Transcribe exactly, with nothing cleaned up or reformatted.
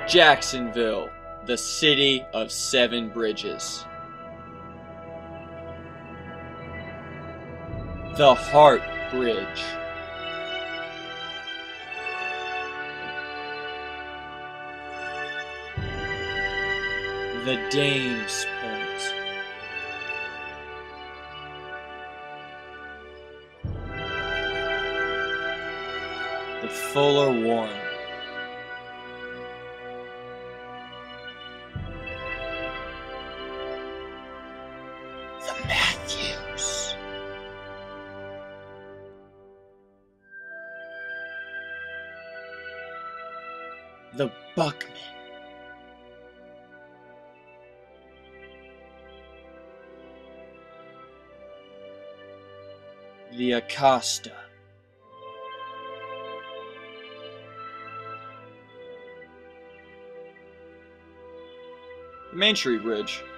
Jacksonville, the city of seven bridges. The Hart Bridge. The Dames Point. The Fuller Warren. The Matthews. The Buckman. The Acosta. The Main Street Bridge.